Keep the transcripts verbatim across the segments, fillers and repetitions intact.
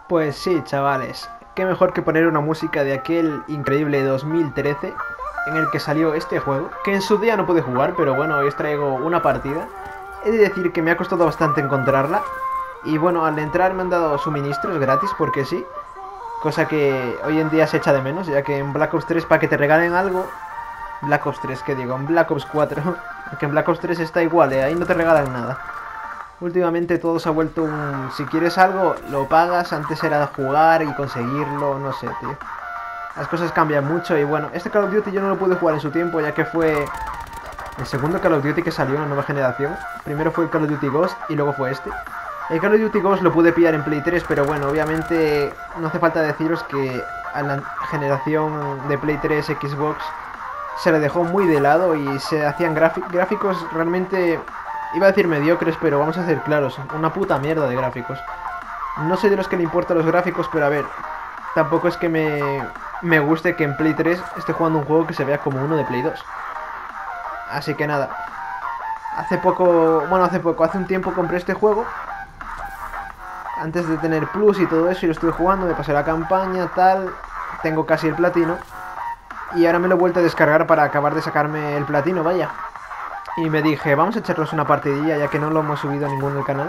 Pues sí, chavales, qué mejor que poner una música de aquel increíble dos mil trece en el que salió este juego, que en su día no pude jugar, pero bueno, hoy os traigo una partida. He de decir que me ha costado bastante encontrarla, y bueno, al entrar me han dado suministros gratis, porque sí, cosa que hoy en día se echa de menos, ya que en Black Ops tres para que te regalen algo... Black Ops tres, que digo, en Black Ops cuatro, que en Black Ops tres está igual, ¿eh? Ahí no te regalan nada. Últimamente todo se ha vuelto un... Si quieres algo, lo pagas. Antes era jugar y conseguirlo, no sé, tío. Las cosas cambian mucho y bueno, este Call of Duty yo no lo pude jugar en su tiempo, ya que fue el segundo Call of Duty que salió en la nueva generación. Primero fue el Call of Duty Ghost y luego fue este. El Call of Duty Ghost lo pude pillar en Play tres, pero bueno, obviamente no hace falta deciros que a la generación de Play tres Xbox se le dejó muy de lado y se hacían gráficos realmente... Iba a decir mediocres, pero vamos a ser claros, una puta mierda de gráficos. No soy de los que le importan los gráficos, pero a ver, tampoco es que me, me guste que en Play tres esté jugando un juego que se vea como uno de Play dos. Así que nada. Hace poco, bueno, hace poco, hace un tiempo compré este juego. Antes de tener Plus y todo eso, y lo estuve jugando, me pasé la campaña, tal. Tengo casi el platino. Y ahora me lo he vuelto a descargar para acabar de sacarme el platino, vaya. Y me dije, vamos a echarnos una partidilla, ya que no lo hemos subido a ninguno del canal.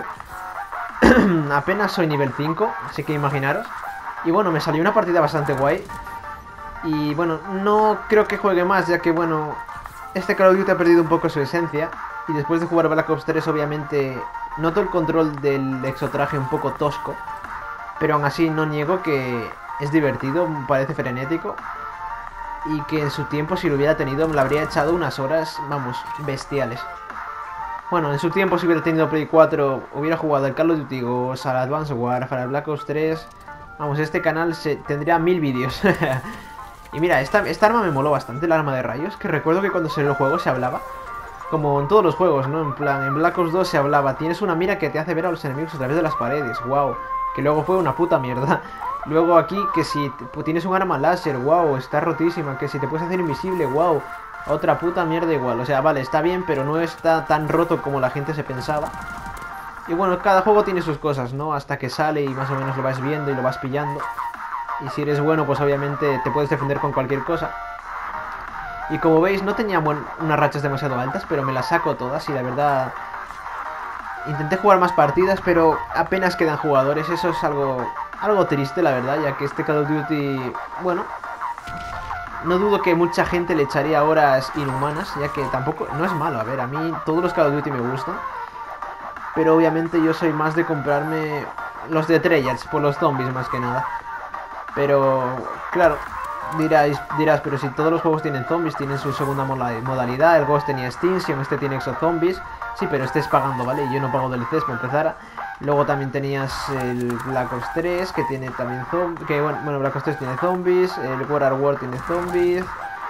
Apenas soy nivel cinco, así que imaginaros. Y bueno, me salió una partida bastante guay. Y bueno, no creo que juegue más, ya que bueno, este Call of Duty ha perdido un poco su esencia. Y después de jugar Black Ops tres, obviamente, noto el control del exotraje un poco tosco. Pero aún así no niego que es divertido, parece frenético. Y que en su tiempo, si lo hubiera tenido, me lo habría echado unas horas, vamos, bestiales. Bueno, en su tiempo, si hubiera tenido Play cuatro, hubiera jugado al Call of Duty Ghost, al Advanced Warfare, al Black Ops tres. Vamos, este canal se, tendría mil vídeos. Y mira, esta, esta arma me moló bastante, el arma de rayos, que recuerdo que cuando salió el juego se hablaba. Como en todos los juegos, ¿no? En plan, en Black Ops dos se hablaba, tienes una mira que te hace ver a los enemigos a través de las paredes, wow. Que luego fue una puta mierda. Luego aquí, que si tienes un arma láser, wow, está rotísima. Que si te puedes hacer invisible, wow, otra puta mierda igual. O sea, vale, está bien, pero no está tan roto como la gente se pensaba. Y bueno, cada juego tiene sus cosas, ¿no? Hasta que sale y más o menos lo vas viendo y lo vas pillando. Y si eres bueno, pues obviamente te puedes defender con cualquier cosa. Y como veis, no tenía buen, unas rachas demasiado altas, pero me las saco todas y la verdad... Intenté jugar más partidas, pero apenas quedan jugadores. Eso es algo... Algo triste, la verdad, ya que este Call of Duty, bueno, no dudo que mucha gente le echaría horas inhumanas, ya que tampoco, no es malo, a ver, a mí todos los Call of Duty me gustan, pero obviamente yo soy más de comprarme los de Treyarch, por los zombies más que nada. Pero, claro, dirás, dirás, pero si todos los juegos tienen zombies, tienen su segunda modalidad, el Ghost tenía Extinction, este tiene Exo Zombies, sí, pero este es pagando, ¿vale? Y yo no pago D L Cs para empezar. Luego también tenías el Black Ops tres, que tiene también zombies. Que bueno, bueno, Black Ops tres tiene zombies. El World at War tiene zombies.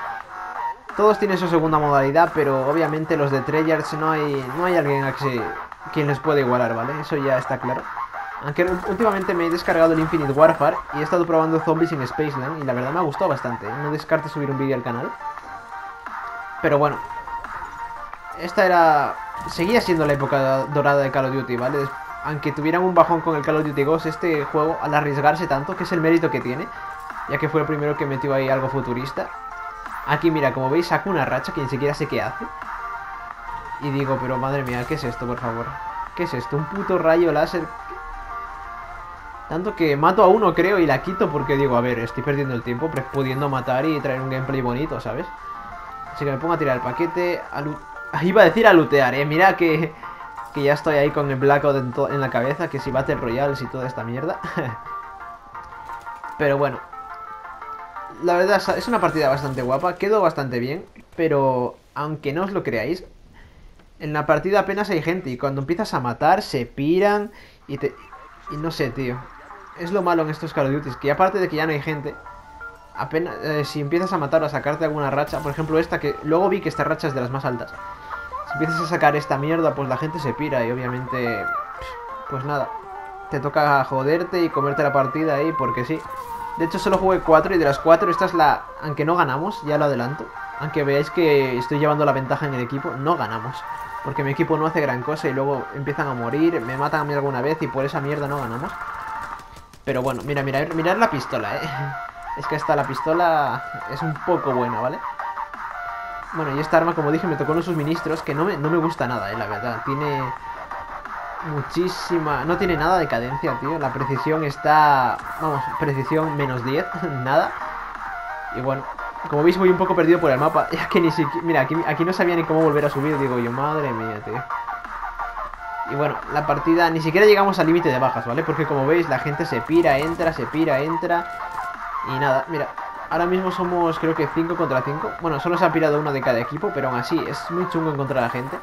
Todos tienen su segunda modalidad, pero obviamente los de Treyarch no hay, no hay alguien a que se, quien les pueda igualar, ¿vale? Eso ya está claro. Aunque últimamente me he descargado el Infinite Warfare y he estado probando zombies en Spaceland y la verdad me ha gustado bastante. No descarto subir un vídeo al canal. Pero bueno, esta era... Seguía siendo la época dorada de Call of Duty, ¿vale? Aunque tuvieran un bajón con el Call of Duty Ghost, este juego, al arriesgarse tanto, que es el mérito que tiene, ya que fue el primero que metió ahí algo futurista. Aquí, mira, como veis, saco una racha que ni siquiera sé qué hace. Y digo, pero madre mía, ¿qué es esto, por favor? ¿Qué es esto? Un puto rayo láser. Tanto que mato a uno, creo, y la quito porque digo, a ver, estoy perdiendo el tiempo pudiendo matar y traer un gameplay bonito, ¿sabes? Así que me pongo a tirar el paquete, a lu... Iba a decir a lootear, eh, mira que... Que ya estoy ahí con el Blackout en, en la cabeza, que si Battle Royales y toda esta mierda. Pero bueno, la verdad es una partida bastante guapa, quedó bastante bien, pero aunque no os lo creáis, en la partida apenas hay gente y cuando empiezas a matar se piran y te... Y no sé, tío, es lo malo en estos Call of Duty, que aparte de que ya no hay gente, apenas eh, si empiezas a matar o a sacarte alguna racha, por ejemplo esta, que luego vi que esta racha es de las más altas. Si empiezas a sacar esta mierda, pues la gente se pira y obviamente, pues nada, te toca joderte y comerte la partida ahí porque sí. De hecho solo jugué cuatro y de las cuatro esta es la... Aunque no ganamos, ya lo adelanto. Aunque veáis que estoy llevando la ventaja en el equipo, no ganamos. Porque mi equipo no hace gran cosa y luego empiezan a morir, me matan a mí alguna vez y por esa mierda no ganamos. Pero bueno, mira, mira, mirad la pistola, eh. Es que esta, la pistola es un poco buena, ¿vale? Bueno, y esta arma, como dije, me tocó en los suministros, que no me, no me gusta nada, eh, la verdad. Tiene muchísima... No tiene nada de cadencia, tío. La precisión está... Vamos, precisión menos diez, nada. Y bueno, como veis voy un poco perdido por el mapa. Ya que ni siquiera... Mira, aquí, aquí no sabía ni cómo volver a subir. Digo yo, madre mía, tío. Y bueno, la partida... Ni siquiera llegamos al límite de bajas, ¿vale? Porque como veis, la gente se pira, entra, se pira, entra. Y nada, mira... Ahora mismo somos, creo que cinco contra cinco. Bueno, solo se ha pirado uno de cada equipo, pero aún así es muy chungo encontrar a gente.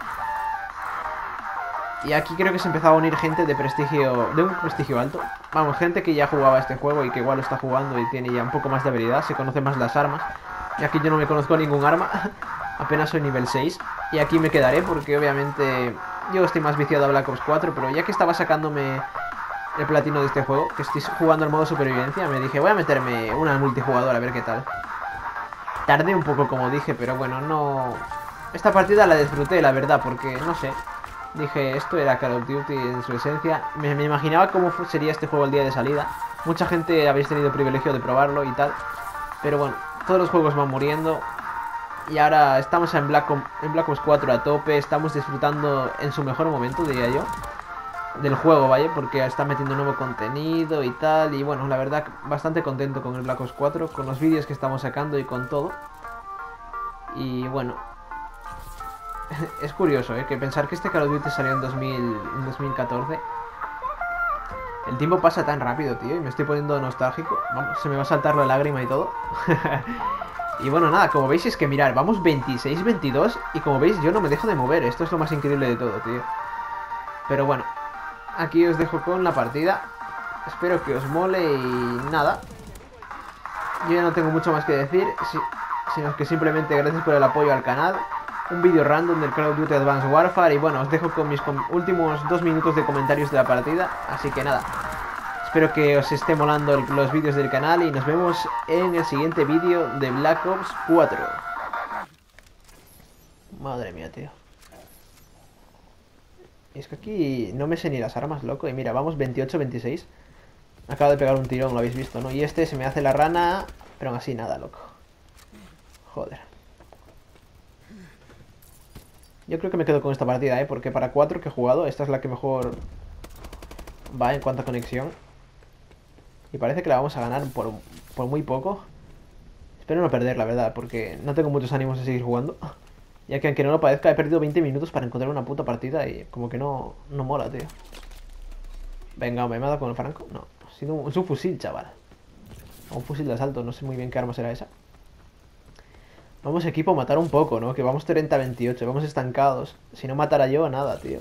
Y aquí creo que se empezaba a unir gente de prestigio, de un prestigio alto. Vamos, gente que ya jugaba este juego y que igual lo está jugando y tiene ya un poco más de habilidad, se conoce más las armas. Y aquí yo no me conozco ningún arma, apenas soy nivel seis. Y aquí me quedaré porque obviamente yo estoy más viciado a Black Ops cuatro, pero ya que estaba sacándome el platino de este juego, que estoy jugando el modo supervivencia, me dije, voy a meterme una multijugador a ver qué tal. Tardé un poco, como dije, pero bueno, no... Esta partida la disfruté, la verdad, porque, no sé, dije, esto era Call of Duty en su esencia. Me, me imaginaba cómo sería este juego el día de salida. Mucha gente habéis tenido el privilegio de probarlo y tal, pero bueno, todos los juegos van muriendo. Y ahora estamos en Black, en Black Ops cuatro a tope, estamos disfrutando en su mejor momento, diría yo, del juego, vaya, porque está metiendo nuevo contenido y tal. Y bueno, la verdad, bastante contento con el Black Ops cuatro, con los vídeos que estamos sacando y con todo. Y bueno, es curioso, ¿eh? Que pensar que este Call of Duty salió en, dos mil, en dos mil catorce. El tiempo pasa tan rápido, tío, y me estoy poniendo nostálgico. Vamos, se me va a saltar la lágrima y todo. Y bueno, nada, como veis es que mirar, vamos veintiséis veintidós y como veis yo no me dejo de mover. Esto es lo más increíble de todo, tío. Pero bueno, aquí os dejo con la partida. Espero que os mole y nada. Yo ya no tengo mucho más que decir, sino que simplemente gracias por el apoyo al canal. Un vídeo random del Call of Duty Advanced Warfare. Y bueno, os dejo con mis com últimos dos minutos de comentarios de la partida. Así que nada, espero que os esté molando el, los vídeos del canal. Y nos vemos en el siguiente vídeo de Black Ops cuatro. Madre mía, tío. Y es que aquí no me sé ni las armas, loco. Y mira, vamos veintiocho veintiséis. Acabo de pegar un tirón, lo habéis visto, ¿no? Y este se me hace la rana, pero aún así nada, loco. Joder. Yo creo que me quedo con esta partida, ¿eh? Porque para cuatro que he jugado, esta es la que mejor va en cuanto a conexión. Y parece que la vamos a ganar por, por muy poco. Espero no perder, la verdad, porque no tengo muchos ánimos de seguir jugando. Ya que aunque no lo parezca, he perdido veinte minutos para encontrar una puta partida y como que no, no mola, tío. Venga, ¿me he dado con el franco? No, ha sido un, es un fusil, chaval. O un fusil de asalto, no sé muy bien qué arma será esa. Vamos, equipo, a matar un poco, ¿no? Que vamos treinta veintiocho, vamos estancados. Si no matara yo, nada, tío.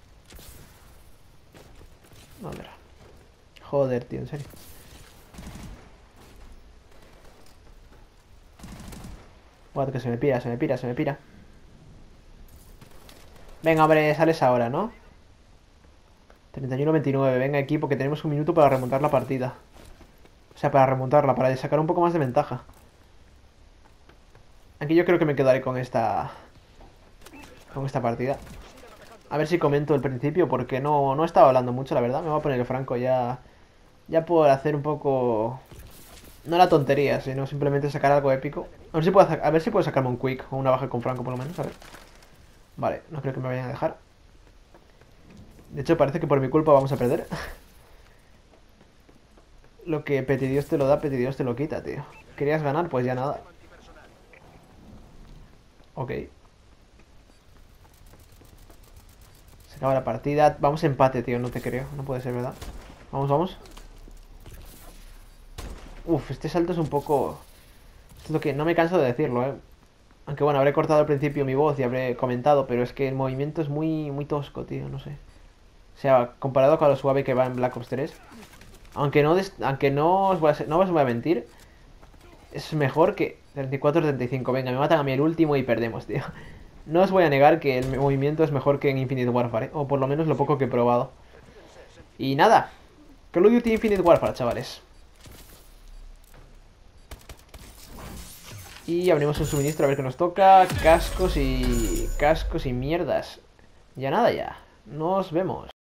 No, mira. Joder, tío, en serio. What, que se me pira, se me pira, se me pira. Venga, hombre, sales ahora, ¿no? treinta y uno veintinueve, venga, equipo, que tenemos un minuto para remontar la partida. O sea, para remontarla, para sacar un poco más de ventaja. Aquí yo creo que me quedaré con esta... Con esta partida. A ver si comento el principio, porque no, no estaba hablando mucho, la verdad. Me voy a poner el franco ya... Ya por hacer un poco... No la tontería, sino simplemente sacar algo épico. A ver si puedo, a ver si puedo sacarme un quick o una baja con franco por lo menos, a ver. Vale, no creo que me vayan a dejar. De hecho parece que por mi culpa vamos a perder. Lo que Petidios te lo da, Petidios te lo quita, tío. ¿Querías ganar? Pues ya nada. Ok. Se acaba la partida. Vamos a empate, tío, no te creo. No puede ser, ¿verdad? Vamos, vamos. Uf, este salto es un poco... Esto es lo que no me canso de decirlo, eh. Aunque bueno, habré cortado al principio mi voz y habré comentado, pero es que el movimiento es muy, muy tosco, tío, no sé. O sea, comparado con lo suave que va en Black Ops tres. Aunque no, aunque no os voy a, no os voy a mentir, es mejor que treinta y cuatro treinta y cinco. Venga, me matan a mí el último y perdemos, tío. No os voy a negar que el movimiento es mejor que en Infinite Warfare, ¿eh? O por lo menos lo poco que he probado. Y nada, Call of Duty Infinite Warfare, chavales. Y abrimos un suministro a ver qué nos toca. Cascos y... Cascos y mierdas. Ya nada ya. Nos vemos.